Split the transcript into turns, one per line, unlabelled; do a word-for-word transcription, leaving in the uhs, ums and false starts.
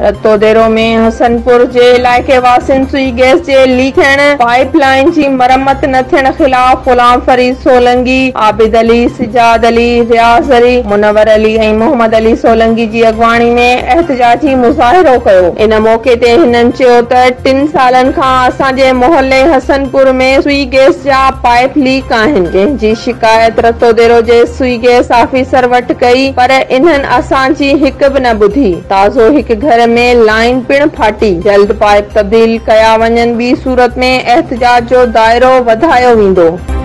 रतोदेरो में हसनपुर जे इलाइक़े वासिन सुई गैस जे लीकण पाइप लाइन जी मरम्मत न थियण खिलाफ गुलाम फरीद सोलंगी, आबिद अली, सिजाद अली, रियाज़ अली, मुनवर अली ऐं मोहम्मद अली सोलंगी जी अॻवानी में एहतजाजी मुज़ाहिरो कयो। इन मौक़े ते हिननि चयो त टिन सालनि खां असांजे मोहल्ले हसनपुर में सुई गैस जा पाइप लीक आहिनि, जंहिंजी शिकायत रतोदेरो जे सुई गैस ऑफिसर वटि कई, पर इन्हनि असांजी हिक बि न ॿुधी। ताज़ो हिक घर में लाइन पिण फाटी। जल्द पाइप तब्दील कया वञनि, ॿी सूरत में एहतजाज जो दाइरो वधायो वेंदो।